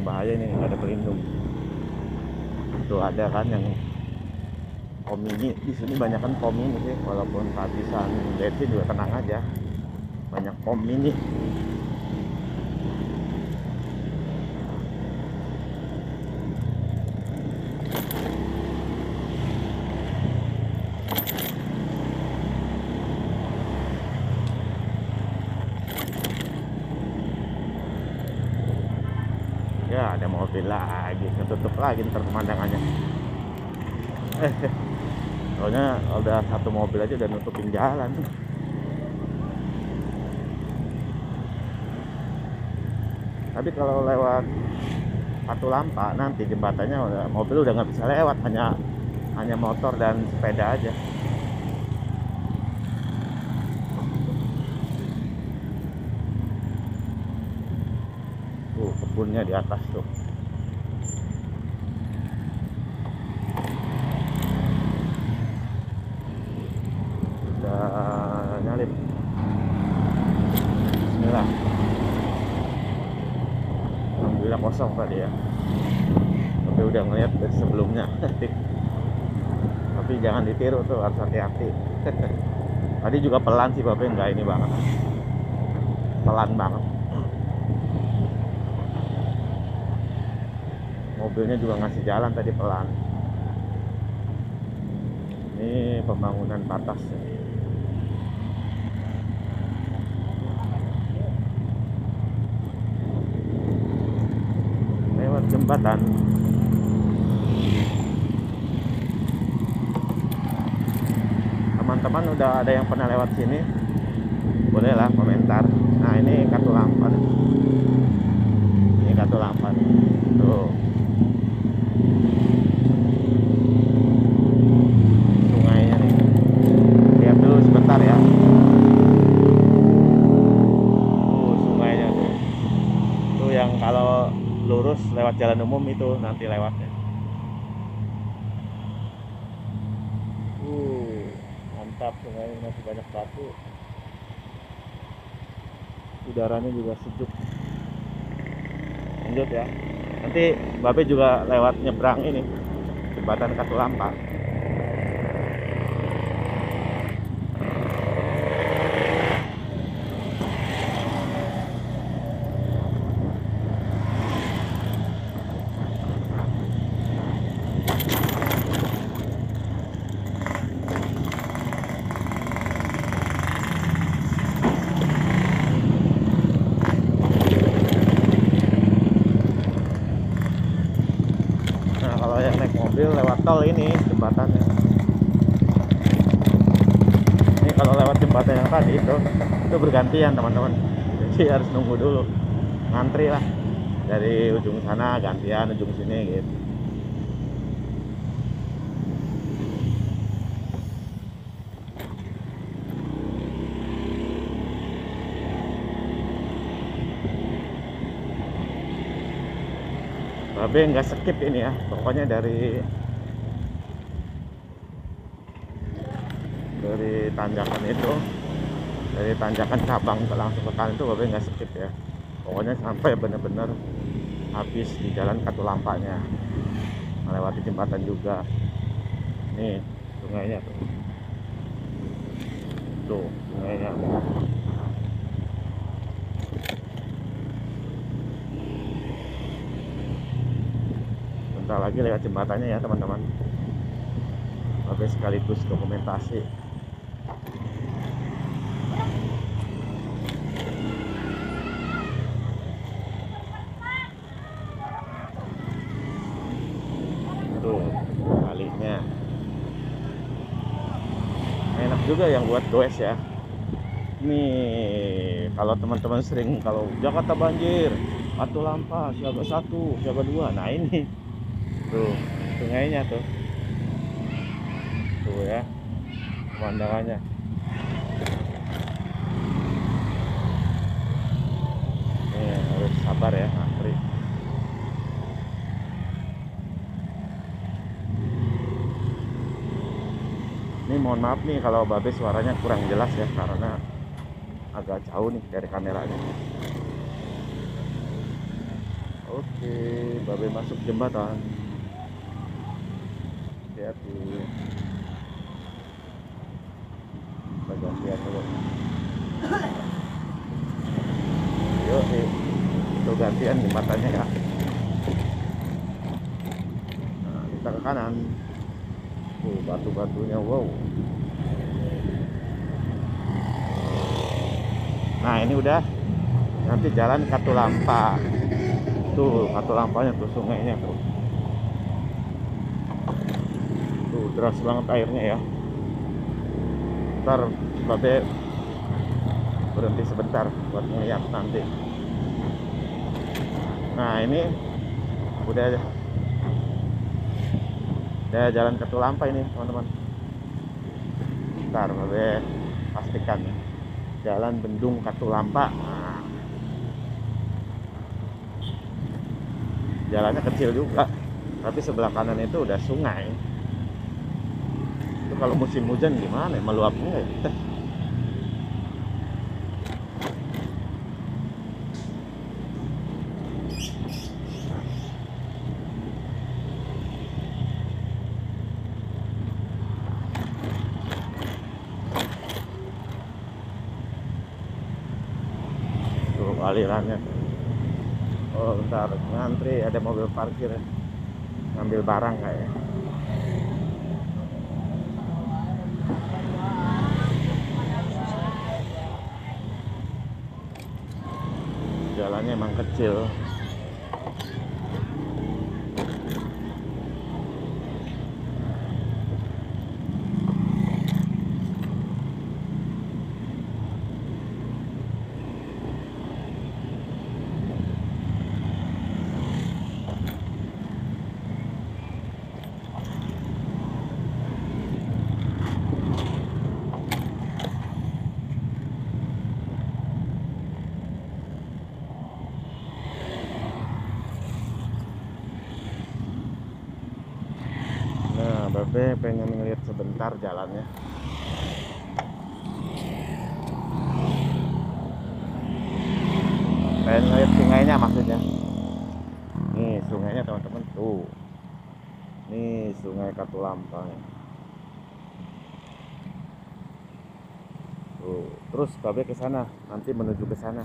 bahaya ini, nggak ada pelindung. Tuh ada kan yang pom mini, di sini banyak kan pom mini sih, walaupun kehabisan bensin juga tenang aja, banyak pom mini. Ya ada mobil lagi, ketutup lagi ntar pemandangannya. Soalnya udah satu mobil aja udah nutupin jalan. Tapi kalau lewat Katulampa nanti jembatannya mobil udah nggak bisa lewat, hanya motor dan sepeda aja. Kebunnya di atas tuh. Udah nyalip. Bismillah. Alhamdulillah kosong tadi ya. Tapi udah ngeliat dari sebelumnya. Tapi jangan ditiru tuh, harus hati-hati. Tadi juga pelan sih Bapak, nggak ini banget. Pelan banget. Mobilnya juga ngasih jalan tadi pelan. Ini pembangunan batas ya. Lewat jembatan. Teman-teman udah ada yang pernah lewat sini, bolehlah komentar. Nah ini Katulampa. Ini Katulampa. Tuh. Sungainya nih. Lihat dulu sebentar ya. Sungainya tuh. Tuh yang kalau lurus lewat jalan umum itu nanti lewatnya. Mantap, sungainya masih banyak batu. Udaranya juga sejuk. Lanjut ya. Nanti Babe juga lewat nyebrang ini jembatan Katulampa. Lewat tol ini jembatannya. Ini kalau lewat jembatan yang tadi itu bergantian teman-teman. Jadi harus nunggu dulu, ngantri lah dari ujung sana gantian ujung sini gitu. Babe nggak skip ini ya, pokoknya dari tanjakan itu, dari tanjakan cabang langsung ke kanan itu Babe nggak skip ya, pokoknya sampai bener-bener habis di jalan Katulampanya, melewati jembatan juga. Nih sungainya tuh sungainya. Bentar lagi lewat jembatannya ya teman-teman. Babe sekaligus dokumentasi. Tuh kalinya. Enak juga yang buat goes ya. Nih kalau teman-teman sering kalau Jakarta banjir, Katulampa siaga 1, siaga 2. Nah ini tuh sungainya tuh ya pemandangannya. Harus sabar ya, antri. Ini mohon maaf nih kalau Babe suaranya kurang jelas ya, karena agak jauh nih dari kameranya. Oke. Oke, babe masuk jembatan. Hati-hati. Kita gantian dulu. Yuk, itu gantian jembatannya ya. Nah, kita ke kanan. Batu-batunya, wow. Nah, ini udah. Nanti jalan Katulampa. Tuh, Katulampanya tuh, sungainya tuh. Tuh, deras banget airnya ya. Ntar babe berhenti sebentar buat ngeliat nanti. Nah, ini udah jalan Katulampa ini, teman-teman. Ntar babe pastikan ya. Jalan Bendung Katulampa. Nah, jalannya kecil juga, tapi sebelah kanan itu udah sungai. Itu kalau musim hujan gimana? Meluap enggak ya? Tuh alirannya. Oh, bentar, ngantri, ada mobil parkir ya. Ngambil barang kayak. Jalannya emang kecil. Nah, babe pengen ngeliat sebentar jalannya. Pengen ngeliat sungainya maksudnya. Nih sungainya teman-teman tuh. Nih sungai Katulampa. Tuh, terus babe ke sana, nanti menuju ke sana.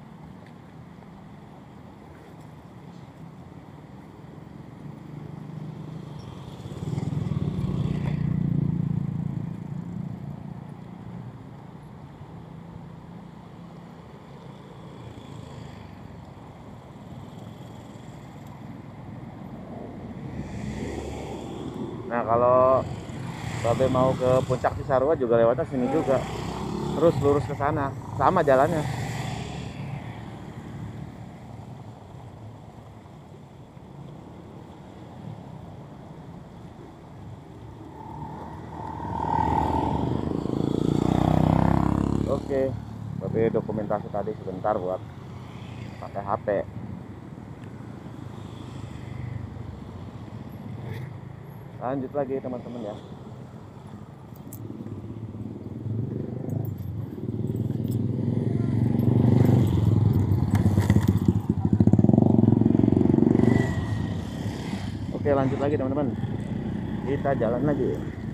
Nah, kalau babe mau ke Puncak Cisarua juga lewatnya sini juga. Terus lurus ke sana, sama jalannya. Oke, babe dokumentasi tadi sebentar buat pakai HP. Lanjut lagi teman-teman ya. Oke, lanjut lagi teman-teman. Kita jalan lagi.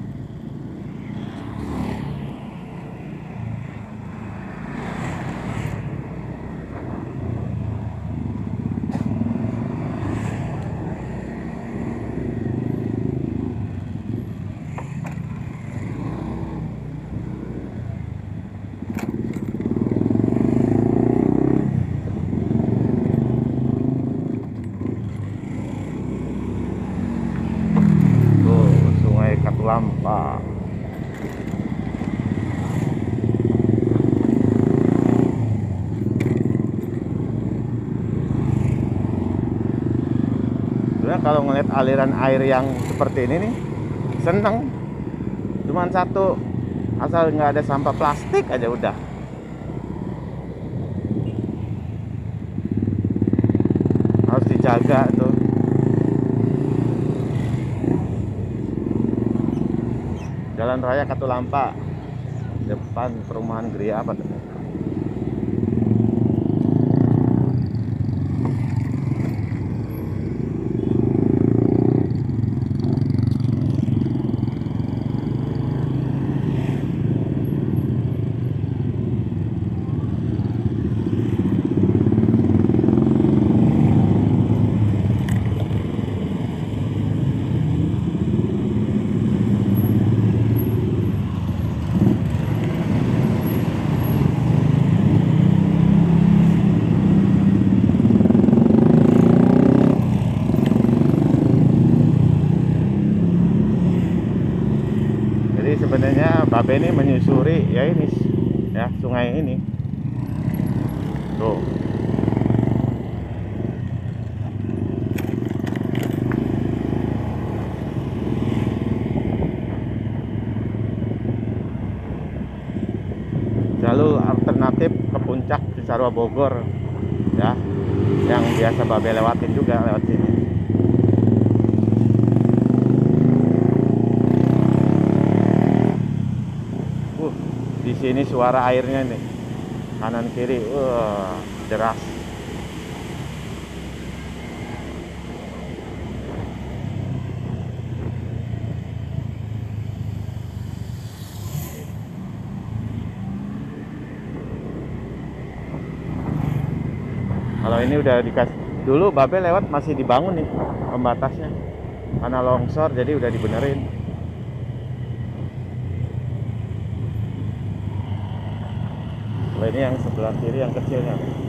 Katulampa. Sebenarnya kalau ngeliat aliran air yang seperti ini nih, seneng. Cuman satu, asal nggak ada sampah plastik aja udah. Harus dijaga tuh. Jalan Raya Katulampa, depan perumahan Geria apa tuh? ini menyusuri ya ini ya sungai ini tuh. Jalur alternatif ke puncak Cisarua Bogor ya, yang biasa Babe lewatin juga lewat sini. Di sini suara airnya nih kanan kiri, deras. Kalau ini udah dikasih, dulu Babe lewat masih dibangun nih pembatasnya, karena longsor jadi udah dibenerin. Kalau ini yang sebelah kiri yang kecilnya.